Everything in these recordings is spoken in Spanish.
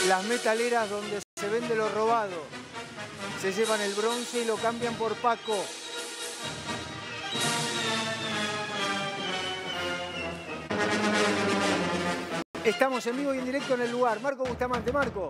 las metaleras donde se vende lo robado. Se llevan el bronce y lo cambian por Paco. Estamos en vivo y en directo en el lugar. Marco Bustamante, Marco.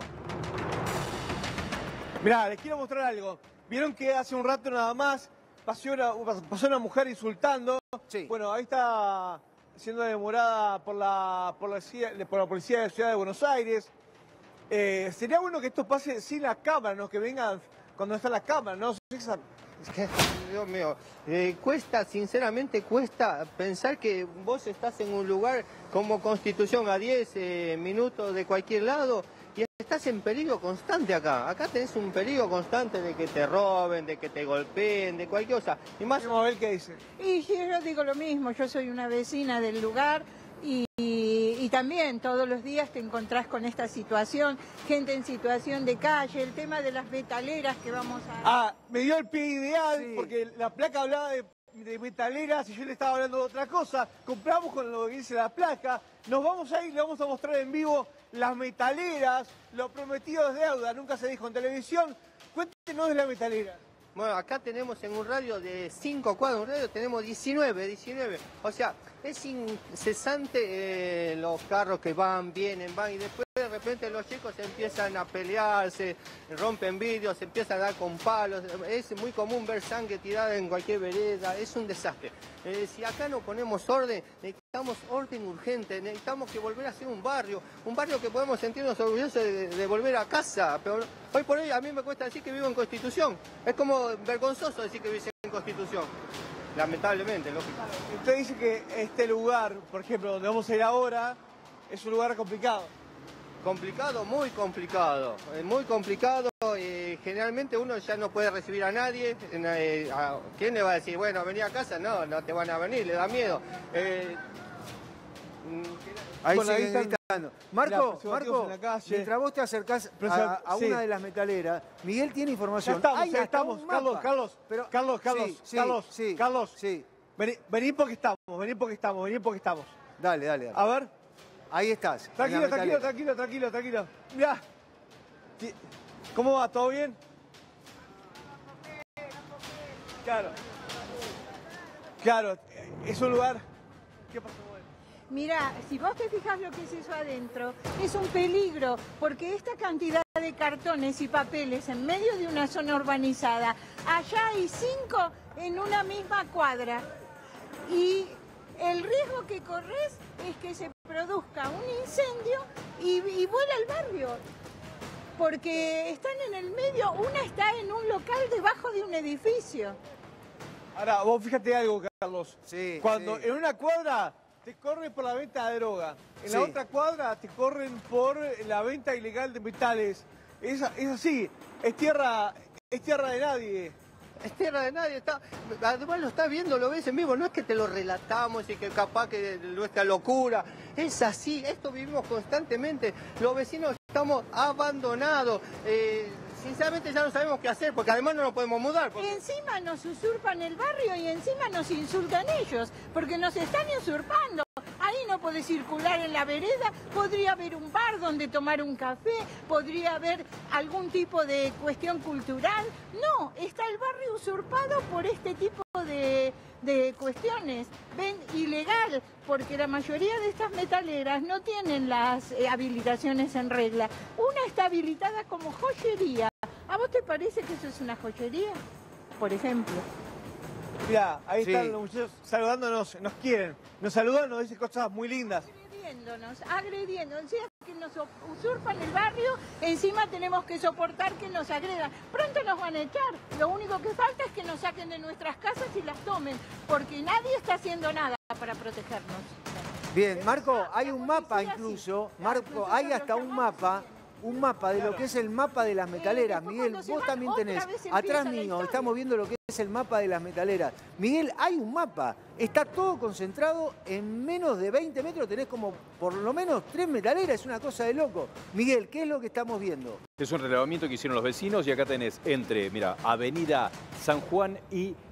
Mirá, les quiero mostrar algo. Vieron que hace un rato nada más pasó una mujer insultando. Sí. Bueno, ahí está siendo demorada por la policía de la Ciudad de Buenos Aires. Sería bueno que esto pase sin la cámara, ¿no? Que vengan cuando está la cámara, ¿no? Es que, Dios mío, sinceramente cuesta pensar que vos estás en un lugar como Constitución a 10 minutos de cualquier lado y estás en peligro constante acá. Acá tenés un peligro constante de que te roben, de que te golpeen, de cualquier cosa. Y más... Vamos a ver qué dice. Y yo digo lo mismo, yo soy una vecina del lugar y también todos los días te encontrás con esta situación, gente en situación de calle, el tema de las metaleras que vamos a... Me dio el pie ideal, Sí. porque la placa hablaba de metaleras y yo le estaba hablando de otra cosa. Compramos con lo que dice la placa, nos vamos a ir, le vamos a mostrar en vivo las metaleras, lo prometido es deuda, nunca se dijo en televisión. Cuéntenos de la metalera. Bueno, acá tenemos en un radio de 5 cuadras, un radio tenemos 19. O sea, es incesante los carros que van, vienen, van y después de repente los chicos empiezan a pelearse, rompen vidrios, se empiezan a dar con palos. Es muy común ver sangre tirada en cualquier vereda, es un desastre. Si acá no ponemos orden, necesitamos orden urgente, necesitamos que volver a ser un barrio que podemos sentirnos orgullosos de volver a casa. Pero hoy por hoy a mí me cuesta decir que vivo en Constitución. Es como vergonzoso decir que vivo en Constitución. Lamentablemente, lógico. Usted dice que este lugar, por ejemplo, donde vamos a ir ahora, es un lugar complicado. Complicado, muy complicado. Muy complicado. Generalmente uno ya no puede recibir a nadie. ¿Quién le va a decir, bueno, vení a casa? No, no te van a venir, le da miedo. Ahí Bueno, siguen están gritando. Marco, en la calle. mientras vos te acercás a Sí. una de las metaleras, Miguel tiene Ya información. estamos, Hay ya hasta estamos. un mapa. Carlos, Pero- Carlos. Sí. Vení porque estamos. Dale. A ver. Ahí estás. en la Tranquilo. Mirá. ¿Cómo va? ¿Todo bien? Claro, es un lugar... ¿Qué pasó? Mira, si vos te fijas lo que es eso adentro, es un peligro, porque esta cantidad de cartones y papeles en medio de una zona urbanizada, allá hay 5 en una misma cuadra. Y el riesgo que corres es que se produzca un incendio y vuela al barrio. Porque están en el medio, una está en un local debajo de un edificio. Ahora, vos fíjate algo, Carlos. Sí, Cuando sí. en una cuadra te corren por la venta de droga, en Sí. la otra cuadra te corren por la venta ilegal de metales. Es así, es tierra de nadie. Es tierra de nadie, además lo estás viendo, lo ves en vivo, no es que te lo relatamos y que capaz que nuestra locura, es así, esto vivimos constantemente, los vecinos estamos abandonados, sinceramente ya no sabemos qué hacer, porque además no nos podemos mudar. Y encima nos usurpan el barrio y encima nos insultan ellos, porque nos están usurpando. Ahí no podés circular en la vereda, podría haber un bar donde tomar un café, podría haber algún tipo de cuestión cultural. No, está el barrio usurpado por este tipo de cuestiones. Ven, ilegal, porque la mayoría de estas metaleras no tienen las habilitaciones en regla. Una está habilitada como joyería. ¿A vos te parece que eso es una joyería? Por ejemplo. Mirá, ahí Sí. están los muchachos saludándonos, nos quieren, nos saludan, nos dicen cosas muy lindas. Agrediendo, o sea que nos usurpan el barrio, encima tenemos que soportar que nos agredan. Pronto nos van a echar, lo único que falta es que nos saquen de nuestras casas y las tomen, porque nadie está haciendo nada para protegernos. Bien, Marco, hay un mapa policía sí. incluso. Claro, Marco, nosotros hay lo hasta un llamamos mapa. Un mapa de lo que es el mapa de las metaleras. después Miguel, cuando se vos van, también otra tenés. vez empieza Atrás la mío historia. estamos viendo lo que es el mapa de las metaleras. Miguel, hay un mapa. Está todo concentrado en menos de 20 metros. Tenés como por lo menos 3 metaleras. Es una cosa de loco. Miguel, ¿qué es lo que estamos viendo? Es un relevamiento que hicieron los vecinos y acá tenés entre, mira, Avenida San Juan y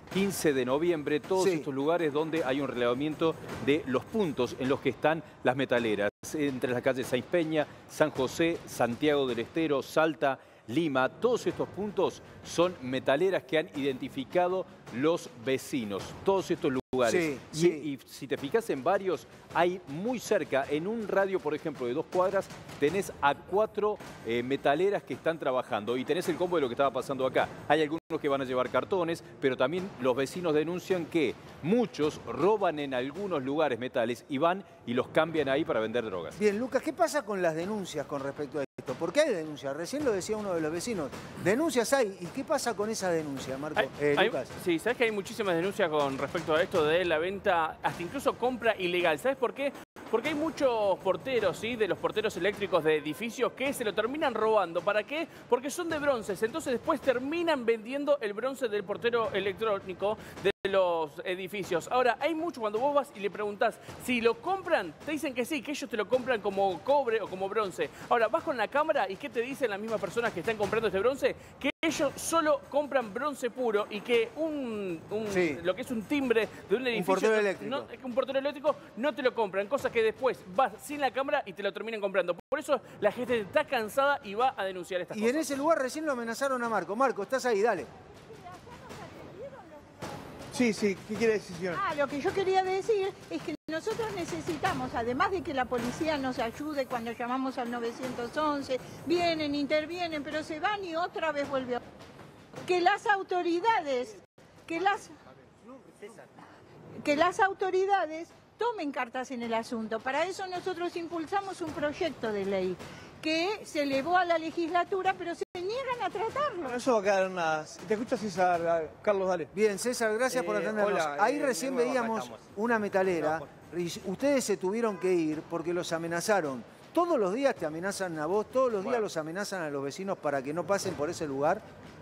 15 de noviembre, todos Sí. estos lugares donde hay un relevamiento de los puntos en los que están las metaleras, entre las calles Sáenz Peña, San José, Santiago del Estero, Salta, Lima. Todos estos puntos son metaleras que han identificado los vecinos, todos estos lugares. Sí, sí. Y si te fijas en varios, hay muy cerca, en un radio, por ejemplo, de 2 cuadras, tenés a 4 metaleras que están trabajando y tenés el combo de lo que estaba pasando acá. Hay algunos que van a llevar cartones, pero también los vecinos denuncian que muchos roban en algunos lugares metales y van y los cambian ahí para vender drogas. Bien, Lucas, ¿qué pasa con las denuncias con respecto a esto? ¿Por qué hay denuncias? Recién lo decía uno de los vecinos. Denuncias hay. ¿Y qué pasa con esa denuncia, Marco? Lucas. Sí, sabes que hay muchísimas denuncias con respecto a esto de la venta, hasta incluso compra ilegal. ¿Sabes por qué? Porque hay muchos porteros, ¿sí? De los porteros eléctricos de edificios que se lo terminan robando. ¿Para qué? Porque son de bronces. Entonces después terminan vendiendo el bronce del portero electrónico de los edificios. Ahora, hay mucho, cuando vos vas y le preguntás si lo compran, te dicen que sí, que ellos te lo compran como cobre o como bronce. Ahora, vas con la cámara y ¿qué te dicen las mismas personas que están comprando este bronce? Que ellos solo compran bronce puro y que Sí. lo que es un timbre de un edificio... portero eléctrico. Un portero eléctrico no te lo compran, cosa que después vas sin la cámara y te lo terminan comprando. Por eso la gente está cansada y va a denunciar estas Y cosas. en ese lugar recién lo amenazaron a Marco. Marco, estás ahí, dale. Sí, sí, ¿qué quiere decir, señor? Lo que yo quería decir es que nosotros necesitamos, además de que la policía nos ayude cuando llamamos al 911, vienen, intervienen, pero se van y otra vez vuelve a... Que las autoridades, que las autoridades tomen cartas en el asunto. Para eso nosotros impulsamos un proyecto de ley que se elevó a la legislatura, pero se niegan a tratarlo. Bueno, eso va a quedar en nada. Te escucha César, Carlos, dale. Bien, César, gracias por atendernos. hola, Ahí recién de nuevo, acá veíamos estamos. una metalera. Y ustedes se tuvieron que ir porque los amenazaron. Todos los días te amenazan a vos, todos los días los amenazan a los vecinos para que no pasen por ese lugar.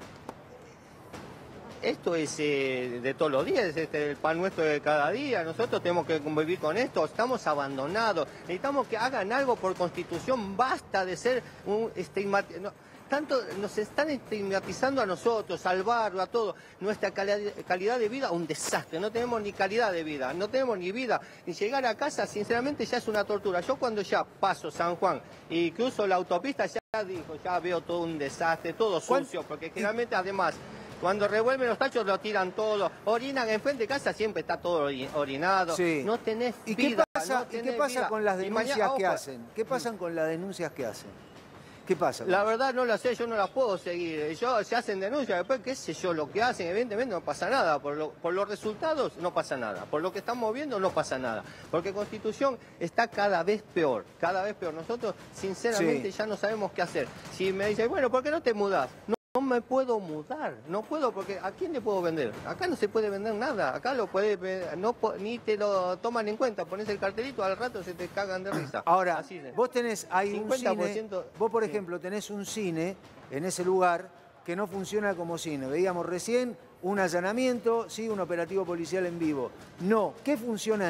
Esto es de todos los días, es el pan nuestro de cada día. Nosotros tenemos que convivir con esto, estamos abandonados. Necesitamos que hagan algo por Constitución, basta de ser un tanto nos están estigmatizando a nosotros, al barrio, a todo. Nuestra calidad de vida, un desastre. No tenemos ni calidad de vida, no tenemos ni vida. Y llegar a casa, sinceramente, ya es una tortura. Yo cuando ya paso San Juan y cruzo la autopista, ya veo todo un desastre, todo sucio, porque generalmente, además, cuando revuelven los tachos lo tiran todo, orinan enfrente de casa, siempre está todo orinado. Sí. No tenés ¿Y vida. qué pasa con las denuncias que hacen? ¿Qué pasan con las denuncias que hacen? ¿Qué pasa? La verdad no la sé, yo no la puedo seguir. Se hacen denuncias, después qué sé yo, lo que hacen, evidentemente no pasa nada. Por los resultados no pasa nada. Por lo que estamos viendo no pasa nada. Porque Constitución está cada vez peor, cada vez peor. Nosotros sinceramente ya no sabemos qué hacer. Si me dicen, bueno, ¿por qué no te mudás? No me puedo mudar, no puedo, porque ¿a quién le puedo vender? Acá no se puede vender nada, acá lo puedes ni te lo toman en cuenta, pones el cartelito, al rato se te cagan de risa. Ahora, Así es. vos tenés ahí un 50%, cine, vos por ejemplo tenés un cine en ese lugar que no funciona como cine. Veíamos recién un allanamiento, sí, un operativo policial en vivo. No, ¿qué funciona ahí?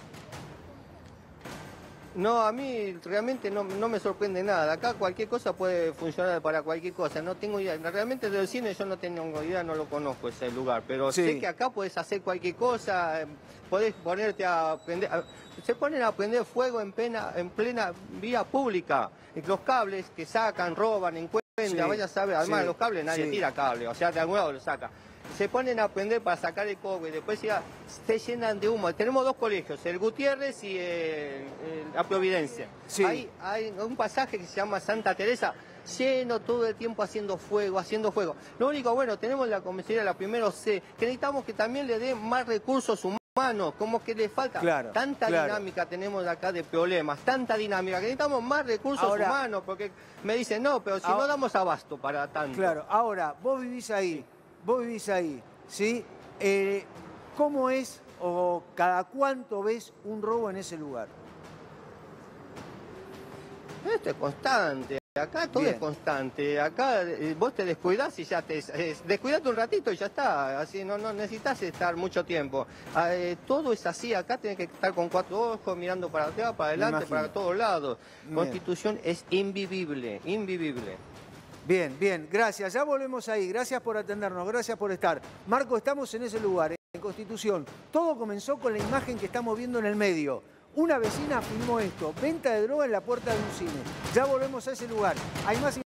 No, a mí realmente no me sorprende nada. Acá cualquier cosa puede funcionar para cualquier cosa. No tengo idea. Realmente del cine yo no tengo idea, no lo conozco ese lugar. Pero Sí. sé que acá puedes hacer cualquier cosa. Podés ponerte a prender... Se ponen a prender fuego en plena vía pública. Los cables que sacan, roban, encuentran, Sí, vaya a saber. Además, sí, los cables nadie sí. tira cable. O sea, de algún lado lo saca. Se ponen a prender para sacar el cobre, después ya se llenan de humo. Tenemos dos colegios, el Gutiérrez y la Providencia. Sí. Hay un pasaje que se llama Santa Teresa, lleno todo el tiempo haciendo fuego, haciendo fuego. Lo único, bueno, tenemos la comisaría, la primero C, que necesitamos que también le den más recursos humanos, como que le falta. Claro, tanta claro. dinámica tenemos acá de problemas, tanta dinámica, que necesitamos más recursos Ahora, humanos, porque me dicen, no, pero si no damos abasto para tanto. Claro, ahora, vos vivís ahí, ¿sí? ¿Cómo es o cada cuánto ves un robo en ese lugar? Esto es constante, acá todo Bien. es constante, acá vos te descuidás y ya descuidate un ratito y ya está, así no necesitas estar mucho tiempo. Todo es así, acá tenés que estar con 4 ojos mirando para atrás, para adelante, imagino. para todos lados. Bien. Constitución es invivible, invivible. Bien, bien, gracias. Ya volvemos ahí. Gracias por atendernos, gracias por estar. Marco, estamos en ese lugar, en Constitución. Todo comenzó con la imagen que estamos viendo en el medio. Una vecina filmó esto, venta de droga en la puerta de un cine. Ya volvemos a ese lugar. Hay más